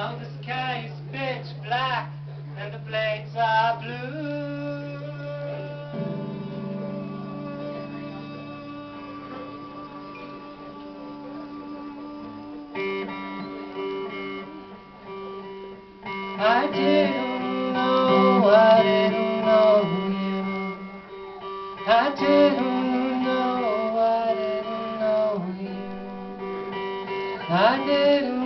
Now the sky is pitch black and the blades are blue. I didn't know you. I didn't know you. I didn't know you. I didn't know you.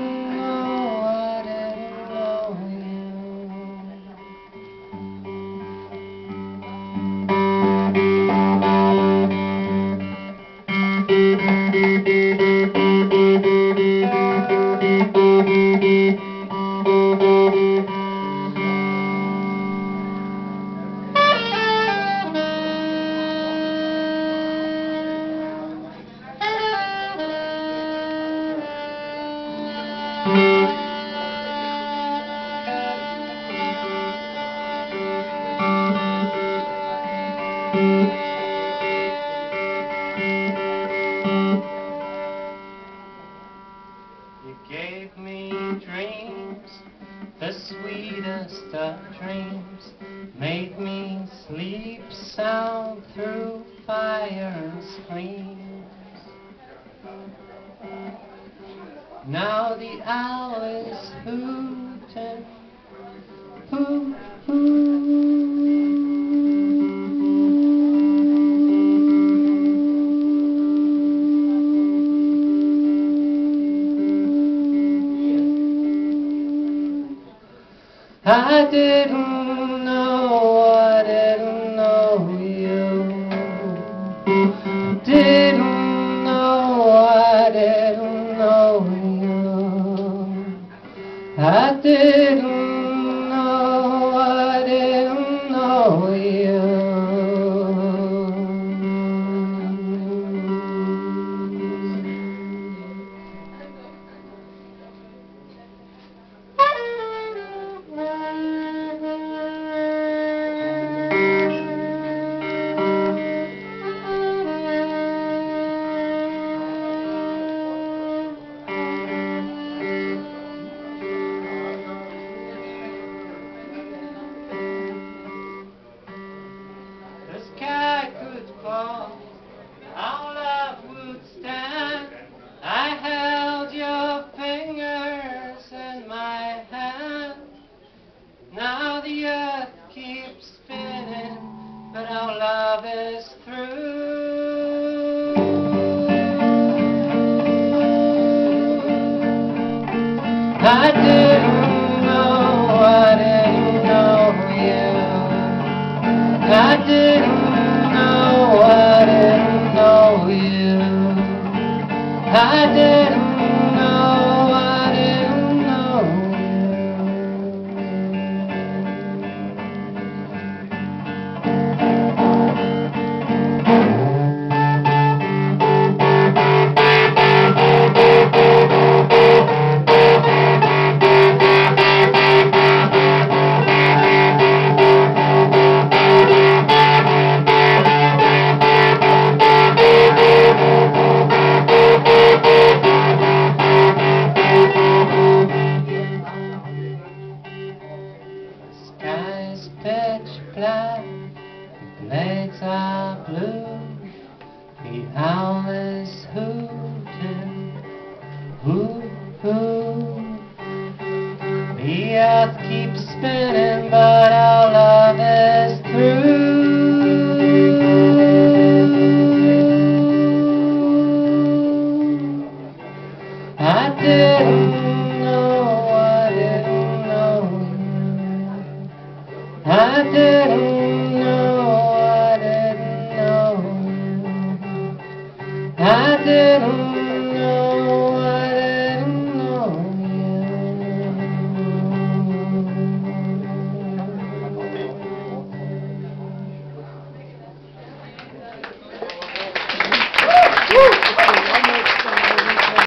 You gave me dreams, the sweetest of dreams, made me sleep sound through fire and screams. Now the owl is hooting, hoo, hoo. I didn't know you. Didn't know, I didn't know you. I didn't know, I didn't know you. Our love would stand. I held your fingers in my hand. Now the earth keeps spinning, but our love is through. I didn't know you. I didn't I didn't know, I didn't know pitch black, the blades are blue, the owl is hooting, hoo, hoo. The earth keeps spinning, but our love is through. I didn't know, I didn't know you. I didn't